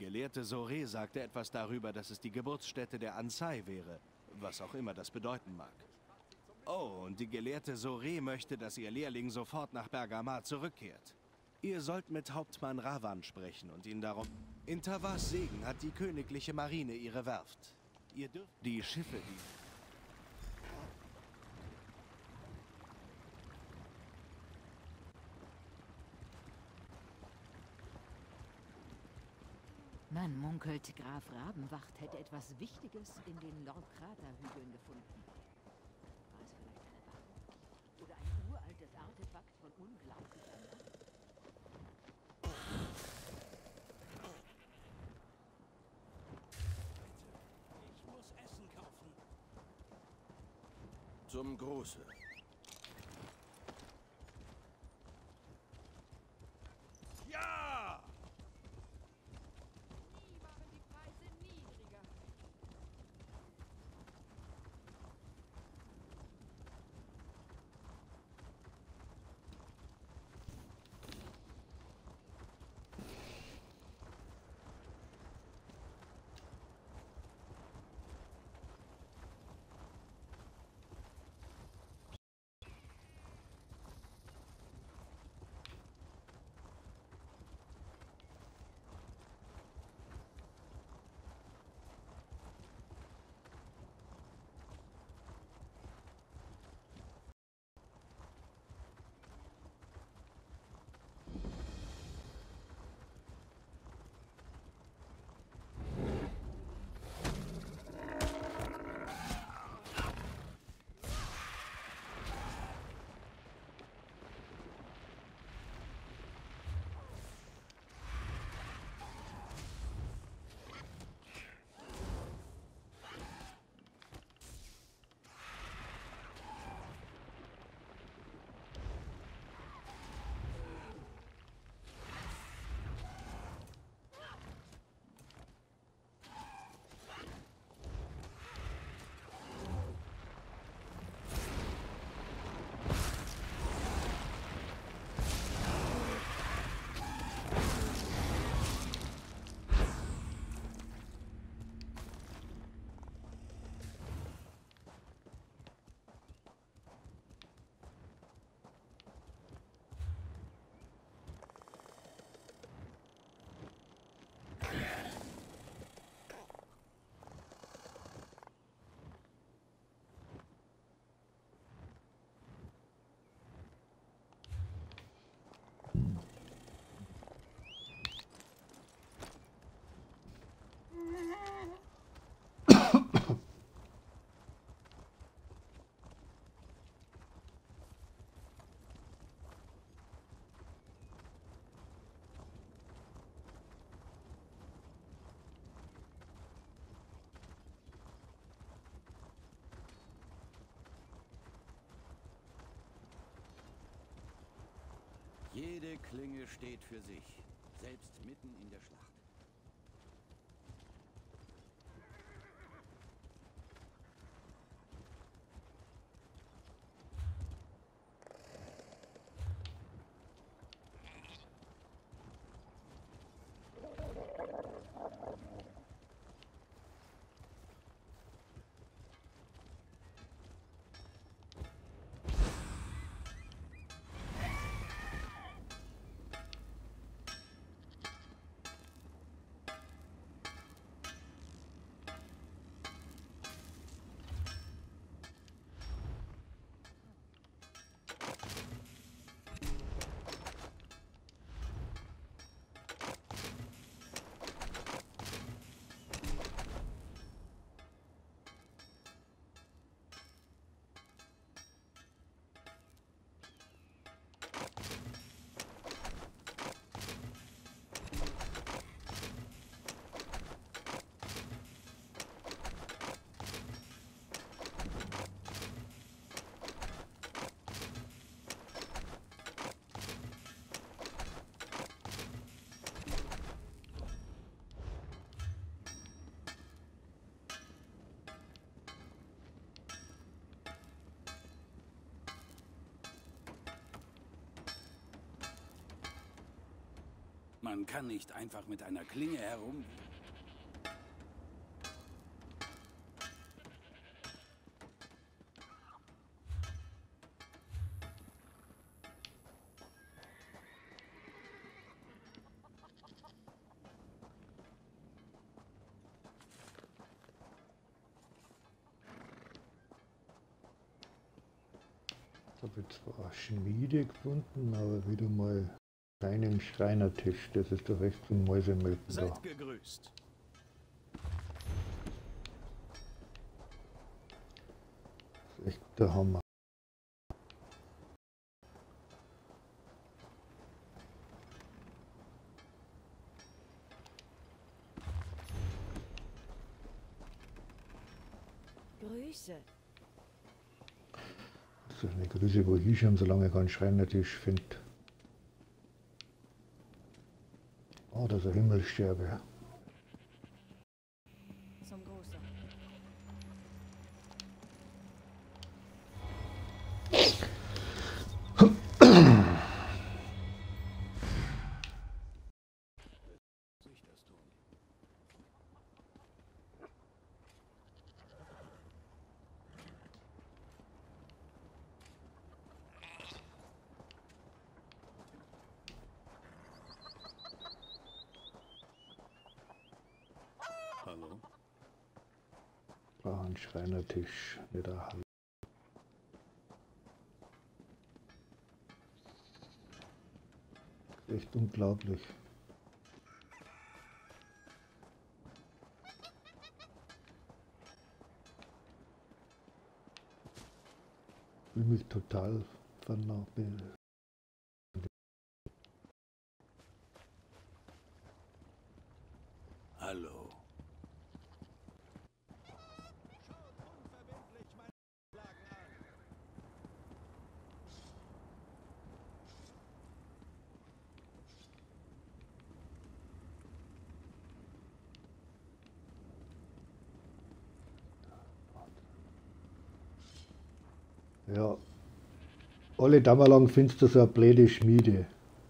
Gelehrte Sore sagte etwas darüber, dass es die Geburtsstätte der Ansai wäre, was auch immer das bedeuten mag. Oh, und die Gelehrte Sore möchte, dass ihr Lehrling sofort nach Bergamar zurückkehrt. Ihr sollt mit Hauptmann Ravan sprechen und ihn darum... In Tavas Segen hat die königliche Marine ihre Werft. Ihr dürft die Schiffe, die... Man munkelt, Graf Rabenwacht hätte etwas Wichtiges in den Lord-Krater-Hügeln gefunden. War es vielleicht eine Waffe? Oder ein uraltes Artefakt von unglaublicher Macht? Ich muss Essen kaufen. Zum Große. Ja! Nie waren die Preise niedriger. Jede Klinge steht für sich, selbst mitten in der Schlacht. Man kann nicht einfach mit einer Klinge herum... Ich habe jetzt zwar eine Schmiede gefunden, aber wieder mal keinen Schreinertisch. Das ist doch echt zum Mäusemelken da. Seid gegrüßt. Das ist echt der Hammer. Grüße. Das ist eine Grüße, wo ich schon so lange keinen Schreinertisch finde. Oh, das ist eine Himmelssterbe. Zum Großer. Sich das tun. Hallo? Ein Schreinertisch, nicht ein Hall. Echt unglaublich. Ich fühle mich total vernarbelt. Hallo. Unverbindlich meine Lagen an. Ja, alle Dämmer lang findest du so eine blöde Schmiede.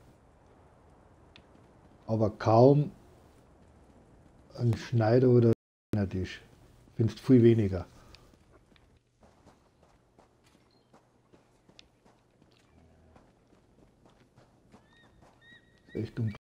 Aber kaum ein Schneider oder ein Tisch. Findest viel weniger. Echt unglaublich.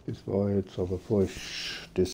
Das war jetzt aber falsch. Das